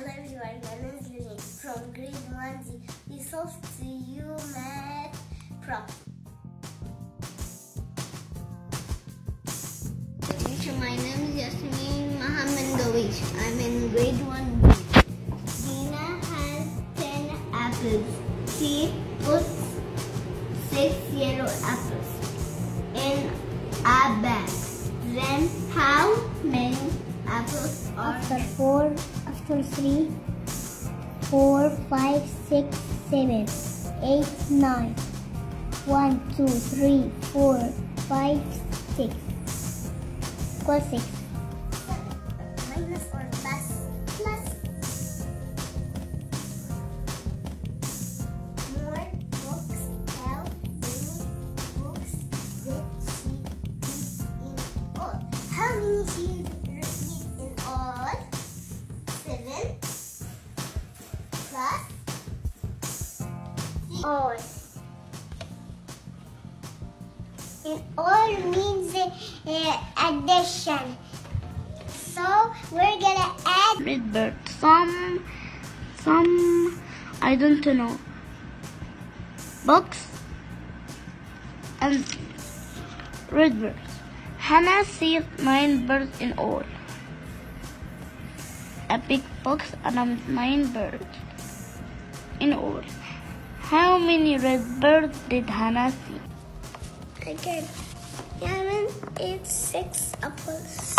Hello everyone, my name is Lily from grade 1Z. We solve to you math problem. Teacher, my name is Yasmin Mohammed. I'm in grade 1B. Dina has 10 apples. She puts 6 yellow apples in a bag. Then how many apples are there? After 3, 4, 5, 6, 7, 8, 9. 1, 2, 3, 4, 5, 6. Equal 6. Minus or plus? Plus. More books help many books that she reads in all. How many she reads in all? 7 plus 3. All. And all means addition. So we're gonna add Red bird. Some I don't know. Box and red birds. Hannah sees 9 birds in all. A big box and 9 birds in all. How many red birds did Hannah see? again. Yaman eats 6 apples.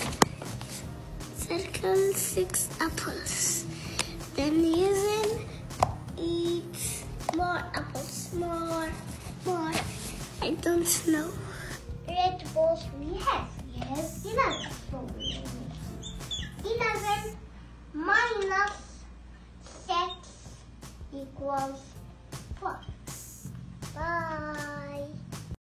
Circle 6 apples. Then Yaman eats more apples. More. I don't know. Red balls we have. Yes, 11. 11 minus 6 equals 4.